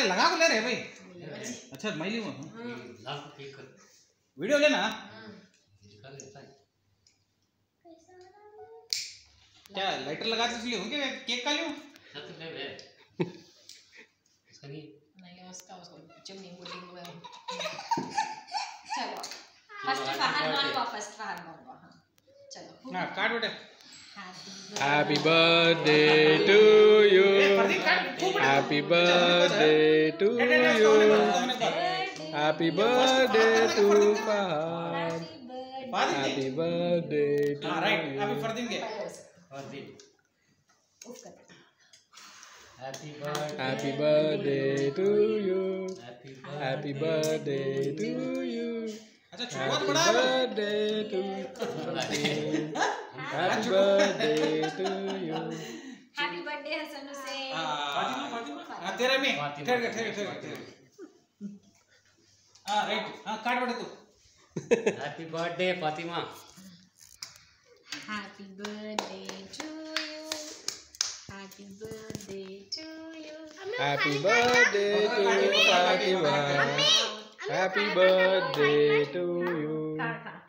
लगा को ले रहे भाई। अच्छा मैं लूँ वीडियो लेना। क्या लाइटर लगा तो इसलिए हूँ क्या केक का लूँ? नहीं उसका उसको चिमनी बुटी हुआ। चलो फर्स्ट फहर मांगो हाँ चलो ना काट बेटे। Happy birthday to you. Happy birthday to you. Happy birthday to Fahad. Happy birthday to you. Right अभी फरदीन के Happy birthday to you. Happy birthday to you. अच्छा शुरुआत Happy बड़ा birthday to you. Happy birthday to you. Happy birthday Hasan Hussain. Fatima तेरा भी ठहर हाँ right हाँ काट बेटे तू। Happy birthday Fatima. Happy birthday to you. Happy birthday to you. Happy birthday to Fatima. Happy birthday to you.